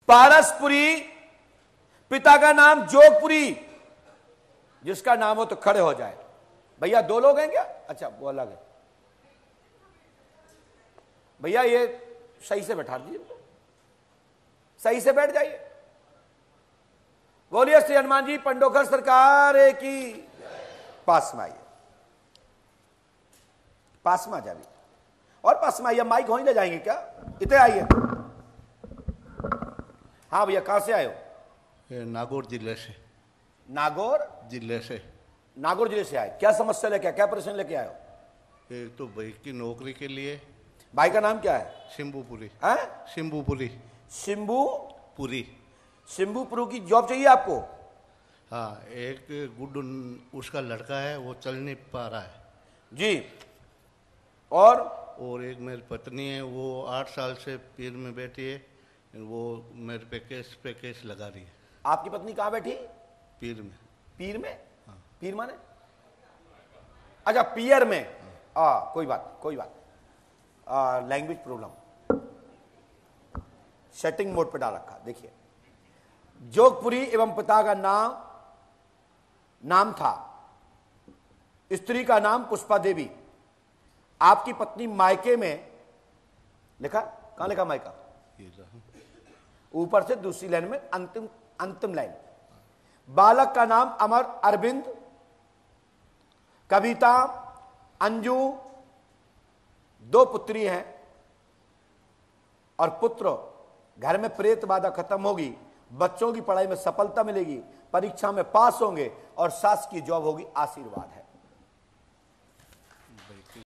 पारसपुरी, पिता का नाम जोगपुरी। जिसका नाम हो तो खड़े हो जाए। भैया दो लोग हैं क्या? अच्छा वो अलग है। भैया ये सही से बैठा दीजिए, सही से बैठ जाइए। बोलिए श्री हनुमान जी पंडोखर सरकार की। पास में आइए, पास में आ जाइए और पास में आइए। माइक वहीं ले जाएंगे क्या? इतने आइए। हाँ भैया कहां से आए हो? नागौर जिले से। नागौर जिले से। नागौर जिले से आए। क्या समस्या लेके आए, क्या परेशानी लेके आए हो? एक तो भाई की नौकरी के लिए। भाई का नाम क्या है? शिम्बूपुरी। हैं? शिम्बूपुरी। शिम्बूपुरी। शिम्बूपुरी की जॉब चाहिए आपको? हाँ, एक गुड्डू उसका लड़का है, वो चल नहीं पा रहा है जी। और एक मेरी पत्नी है, वो 8 साल से पीर में बैठी है, वो मेरे पे केस लगा रही है। आपकी पत्नी कहाँ बैठी? पीर में। पीर में? हाँ। पीर माने? अच्छा पियर में। कोई बात। लैंग्वेज प्रॉब्लम, सेटिंग मोड पे डाल रखा। देखिए, जोगपुरी एवं पिता का नाम था, स्त्री का नाम पुष्पा देवी। आपकी पत्नी मायके में लिखा, कहां लिखा मायका? ऊपर से दूसरी लाइन में अंतिम लाइन। बालक का नाम अमर अरविंद, कविता, अंजू। 2 पुत्री हैं और पुत्र। घर में प्रेत बाधा खत्म होगी, बच्चों की पढ़ाई में सफलता मिलेगी, परीक्षा में पास होंगे और सास की जॉब होगी। आशीर्वाद है।